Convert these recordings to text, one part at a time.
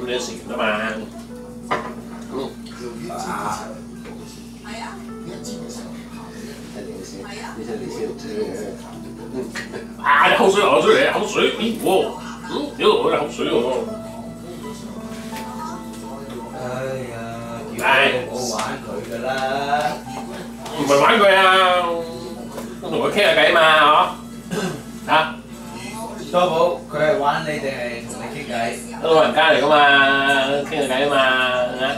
你都食完啦嘛。啊！你口水流咗出嚟，口水，咦喎，屌我啲口水喎。 哎呀，叫我玩佢㗎啦。 唔係玩佢啊，同佢傾下偈嘛，嗬？嚇？ 多寶，佢係玩你定係同你傾偈？ 老人家嚟噶嘛，傾下偈啊嘛，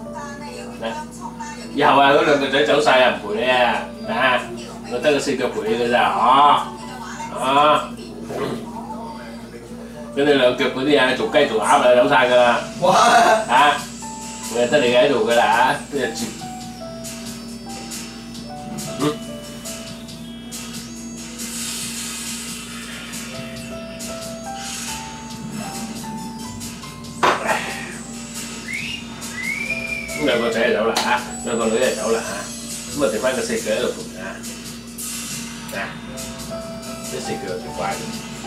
以後啊嗰兩個仔走晒啊，唔陪你啊，我得個四腳陪你㗎咋，咁你兩腳嗰啲啊，做雞做鴨啊走晒㗎啦，我係得你喺度㗎啦都日接。咁兩個仔就走啦嚇，兩個女就走啦嚇，咁啊剩翻個四腳喺度陪啲四腳就乖嘅。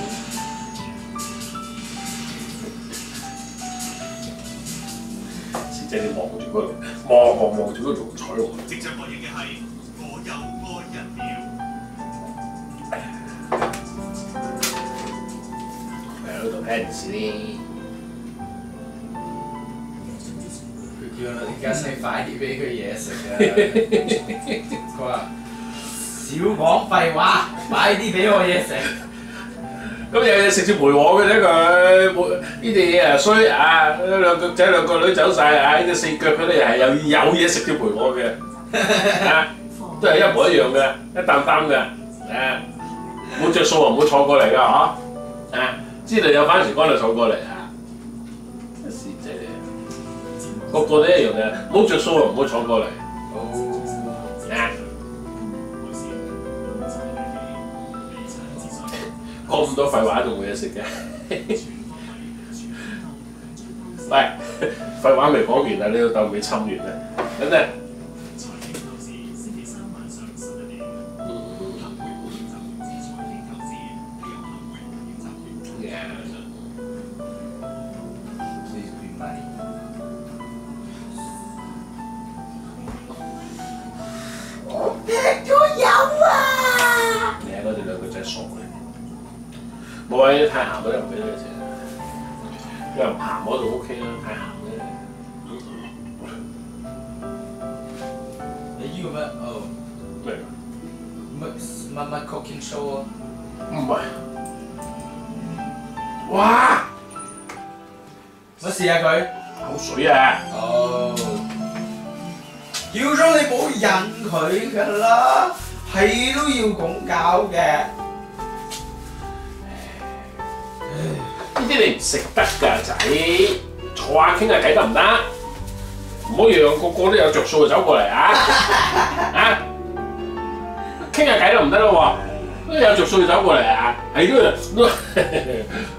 四仔你望住嗰度，望住嗰度彩喎。即將播映嘅係我又愛人了。喺度睇電視咧。 叫你跟你快啲俾佢嘢食啊！佢話少講廢話，快啲俾我嘢食。 咁有嘢食先陪我嘅啫佢，呢啲嘢啊衰啊！兩腳仔兩個女走晒啊！呢隻四腳嗰啲係有嘢食先陪我嘅，都係一模一樣嘅，一擔擔嘅，冇着數啊，唔好坐過嚟㗎嗬，知道有番薯乾就坐過嚟啊！個個都一樣嘅，冇着數啊，唔好坐過嚟。講咁多廢話仲冇嘢食嘅。喂，廢話未講完啊，你老豆未侵完啊，等陣。冇啊！太鹹嗰啲唔俾你食，因為鹹嗰度 OK 啦，太鹹咧。 你依個咩？哦， 咩？ 乜 cooking show 啊？ 唔係。哇！ 乜事啊佢？ 口水啊！ 哦，叫咗你唔好引佢㗎啦，係都要咁搞嘅。 呢啲你唔食得㗎仔，坐下傾下偈得唔得？唔好讓個個都有着數就走過嚟啊！傾下偈都唔得咯喎，都有着數就走過嚟啊！係都